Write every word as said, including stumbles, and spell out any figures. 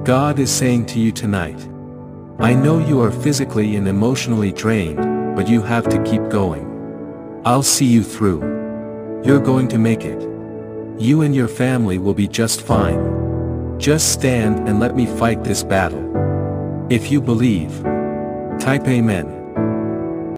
God is saying to you tonight, I know you are physically and emotionally drained, but you have to keep going. I'll see you through. You're going to make it. You and your family will be just fine. Just stand and let me fight this battle. If you believe, type Amen.